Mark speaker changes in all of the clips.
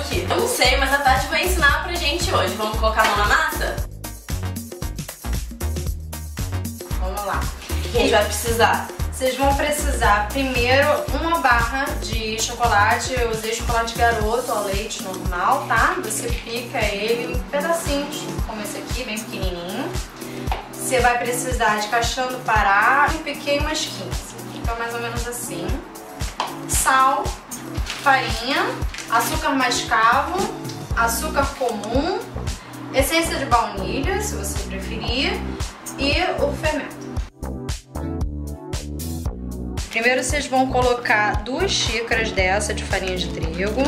Speaker 1: aqui? Eu não sei, mas a Tati vai ensinar pra gente hoje. Vamos colocar a mão na massa? Vamos lá. O que a gente vai precisar?
Speaker 2: Vocês vão precisar primeiro uma barra de chocolate. Eu usei chocolate garoto ao leite normal, tá? Você pica ele em pedacinhos, como esse aqui, bem pequenininho. Você vai precisar de castanha do Pará, eu piquei umas 15, fica mais ou menos assim. Sal, farinha, açúcar mascavo, açúcar comum, essência de baunilha, se você preferir, e o fermento. Primeiro vocês vão colocar 2 xícaras dessa de farinha de trigo.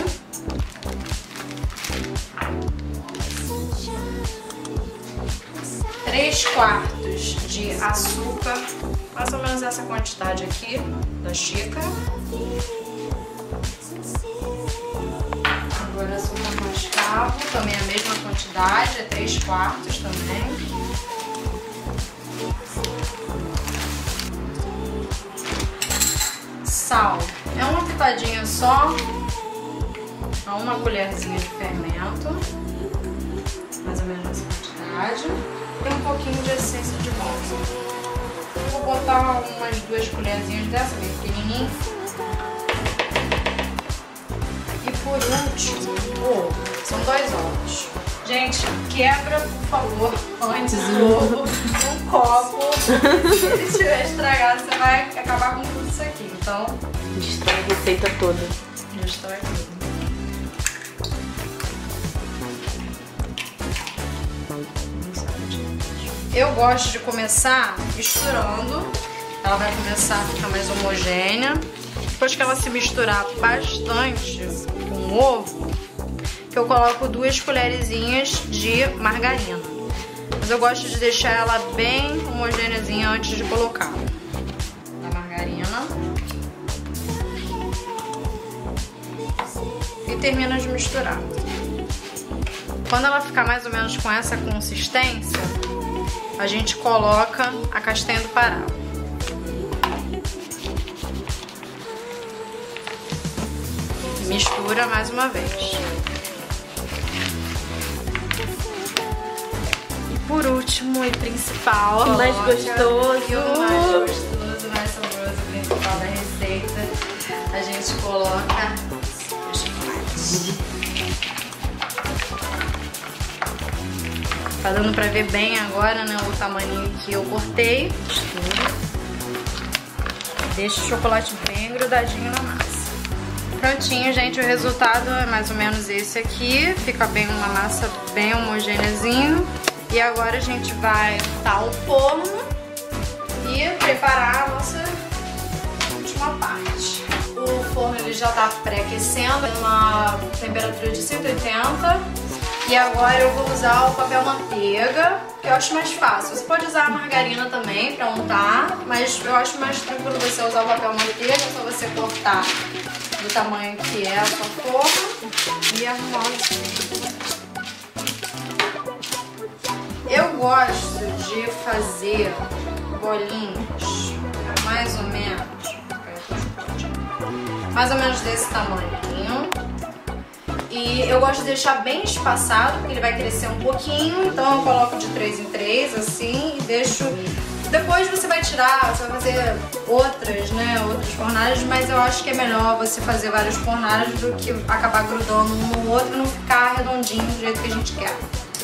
Speaker 2: Três quartos de açúcar, mais ou menos essa quantidade aqui da xícara. Agora açúcar mascavo, também a mesma quantidade, é 3 quartos também. Sal, é uma pitadinha só, uma colherzinha de fermento, mais ou menos essa quantidade. E um pouquinho de essência de bálsamo. Vou botar umas 2 colherzinhas dessa, bem pequenininha. E por último, ovo. São 2 ovos. Gente, quebra, por favor, antes o ovo num copo. Se ele estiver estragado, você vai acabar com tudo isso aqui. Então,
Speaker 1: destrói a receita toda.
Speaker 2: Destrói tudo. Eu gosto de começar misturando. Ela vai começar a ficar mais homogênea. Depois que ela se misturar bastante com o ovo, que eu coloco 2 colherzinhas de margarina. Mas eu gosto de deixar ela bem homogêneazinha antes de colocar a margarina. E termina de misturar. Quando ela ficar mais ou menos com essa consistência, a gente coloca a castanha do Pará. Mistura mais uma vez. E por último e principal,
Speaker 1: o mais gostoso,
Speaker 2: mais saboroso, o principal da receita, a gente coloca o chocolate. Tá dando pra ver bem agora, né, o tamanho que eu cortei. Deixa o chocolate bem grudadinho na massa. Prontinho, gente, o resultado é mais ou menos esse aqui. Fica bem uma massa bem homogêneazinho. E agora a gente vai botar o forno e preparar a nossa última parte. O forno ele já tá pré-aquecendo, numa temperatura de 180. E agora eu vou usar o papel manteiga, que eu acho mais fácil. Você pode usar a margarina também pra untar, mas eu acho mais tranquilo você usar o papel manteiga, é só você cortar do tamanho que é a sua forma e arrumar assim. Eu gosto de fazer bolinhos mais ou menos desse tamanho. E eu gosto de deixar bem espaçado, porque ele vai crescer um pouquinho. Então eu coloco de 3 em 3, assim, e deixo... Depois você vai tirar, você vai fazer outras fornagens, mas eu acho que é melhor você fazer várias fornagens do que acabar grudando um no outro e não ficar redondinho do jeito que a gente quer.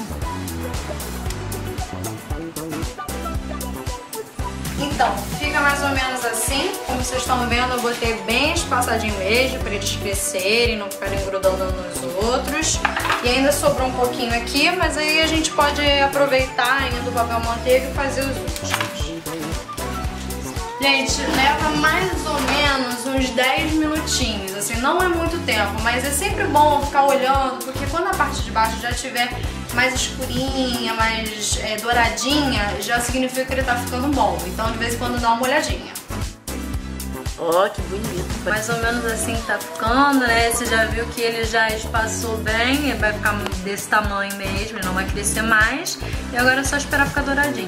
Speaker 2: Então, fica mais ou menos assim, como vocês estão vendo, eu botei bem espaçadinho mesmo, para eles crescerem, não ficarem grudando nos outros. E ainda sobrou um pouquinho aqui, mas aí a gente pode aproveitar ainda o papel manteiga e fazer os últimos. Gente, leva mais ou menos uns 10 minutinhos, assim, não é muito tempo, mas é sempre bom ficar olhando, porque quando a parte de baixo já estiver mais escurinha, mais douradinha, já significa que ele tá ficando bom. Então, de vez em quando, dá uma olhadinha.
Speaker 1: Ó, que bonito.
Speaker 2: Mais ou menos assim tá ficando, né? Você já viu que ele já espaçou bem, ele vai ficar desse tamanho mesmo, ele não vai crescer mais. E agora é só esperar ficar douradinho.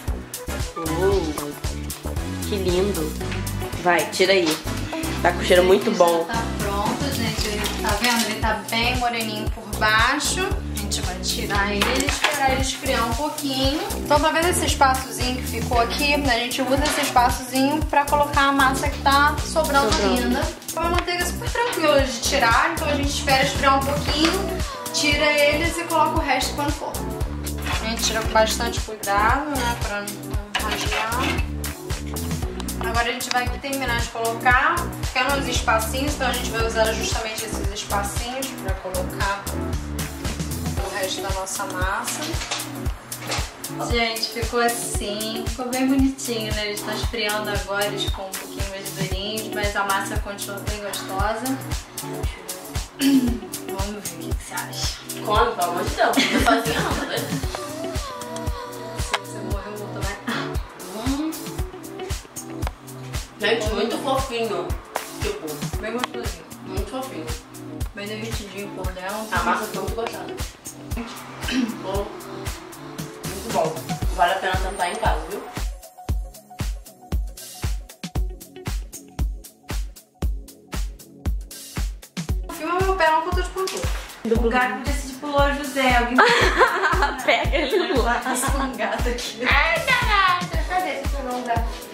Speaker 1: Que lindo. Vai, tira aí. Tá com cheiro muito bom.
Speaker 2: Tá pronto, gente. Tá vendo? Ele tá bem bem moreninho por baixo. A gente vai tirar ele e esperar ele esfriar um pouquinho. Então, tá vendo esse espaçozinho que ficou aqui? A gente usa esse espaçozinho pra colocar a massa que tá sobrando ainda. Então, a manteiga é super tranquila de tirar, então a gente espera esfriar um pouquinho, tira eles e coloca o resto quando for. A gente tira com bastante cuidado, né, pra não rasgar. Agora a gente vai terminar de colocar, ficando uns espacinhos, então a gente vai usar justamente esses espacinhos pra colocar o resto da nossa massa. Gente, ficou assim, ficou bem bonitinho, né? Eles estão esfriando agora, eles ficam um pouquinho mais durinhos, mas a massa continua bem gostosa. Vamos ver o que você acha.
Speaker 1: Come, pelo amor de Deus, não tô sozinha não, tá vendo?
Speaker 2: Se você morrer, eu vou tomar.
Speaker 1: Gente, muito fofinho. Tipo,
Speaker 2: Bem gostosinho.
Speaker 1: muito fofinho.
Speaker 2: Bem derretidinho por dentro.
Speaker 1: A massa ficou muito gostosa. Muito bom. Vale a pena tentar em casa, viu?
Speaker 2: Filma meu pé, não, que eu tô de pontudo.
Speaker 3: O gato podia ser tipo Louro José. Alguém
Speaker 1: Pega ele lá.
Speaker 2: Esse um gato aqui.
Speaker 3: Ai, danada. Cadê? Você pegou um gato?